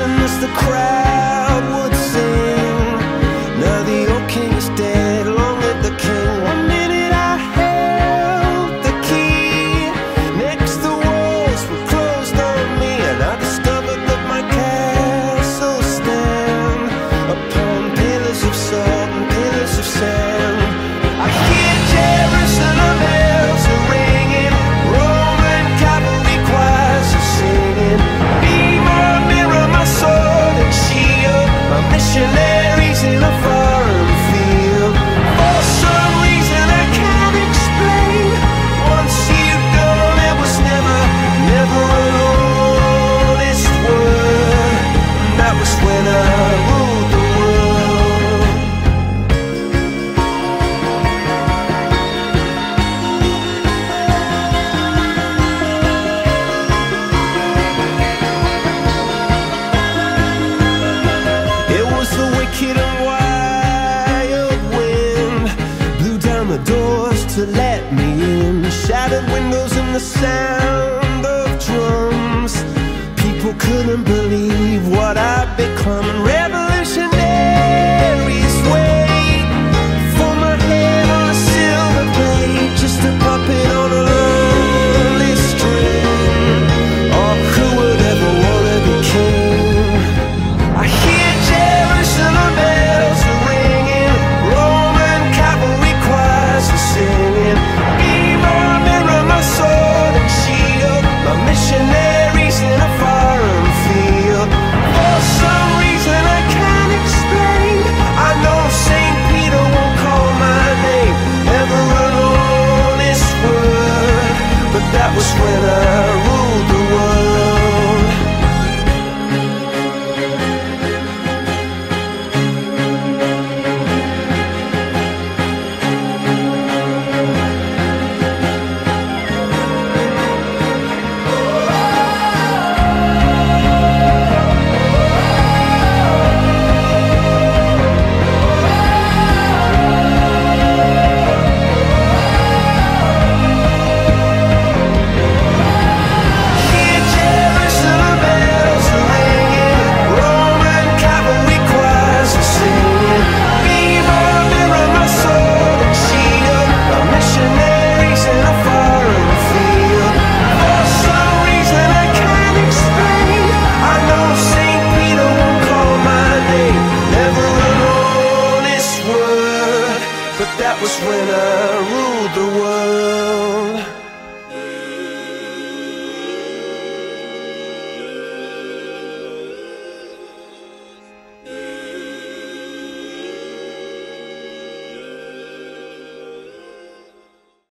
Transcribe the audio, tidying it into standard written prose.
listen as the crowd would sing. Now the old king is dead, long live the king. One minute I held the key, next the walls were closed on me, and I discovered that my castle stand upon pillars of salt and pillars of sand. I hear Jerusalem bells are ringing, Roman cavalry choirs are singing. Be my mirror, my sword and shield, my missionaries in a foreign field. For some reason I can't explain, once you've gone it was never, never an honest word. And that was when I ruled the world. It was the wicked and wild wind, blew down the doors to let me in, shattered windows and the sound of drums. People couldn't believe what I'd become.